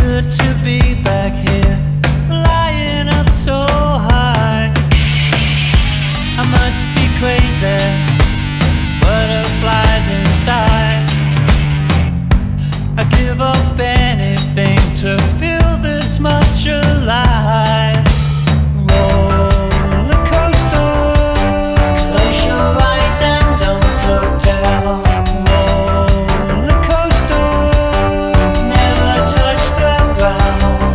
good to be back here, flying up so high. I must be crazy, butterflies inside. I give up anything to feel this much alive. Roller coaster, close your eyes and don't look down. Roller coaster, never touch the ground.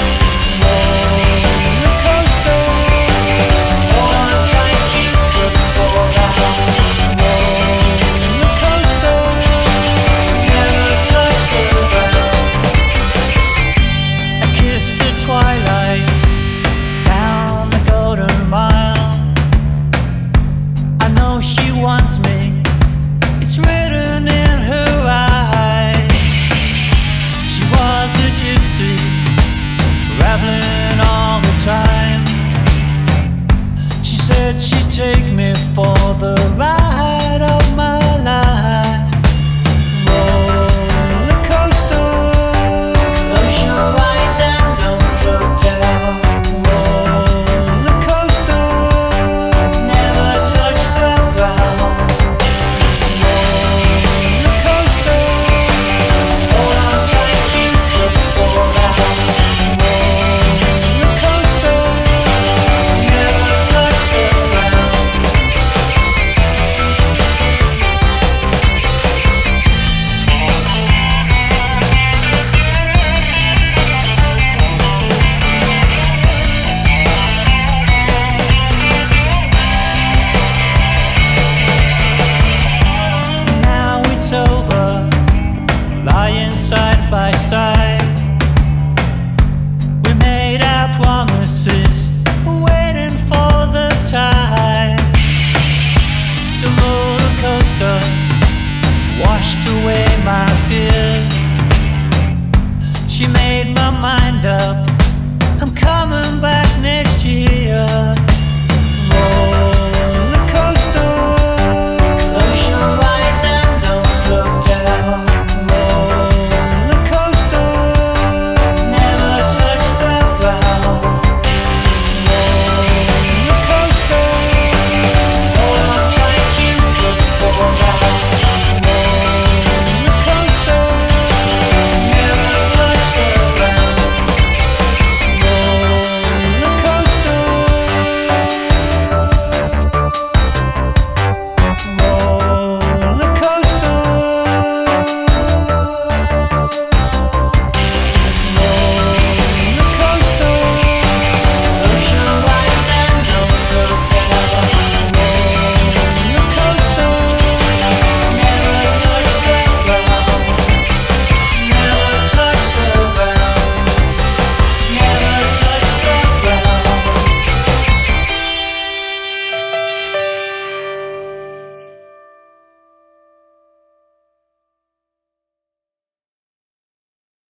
Roller coaster, hold on tight, you could fall out. Roller coaster, never touch the ground. I kiss the twilight down the Golden Mile. I know she wants me, it's written in her eyes. She was a gypsy, traveling all the time. She said she'd take me for the ride of my life. Roller coaster, close your eyes and don't look down. Roller coaster, never touch the ground. Roller coaster, hold on tight, you could fall out. Roller coaster, never touch the ground. Now it's over, lying side by side. We made our promises, waiting for the tide. The roller coaster washed away my fears. She made my mind up, I'm coming back next year.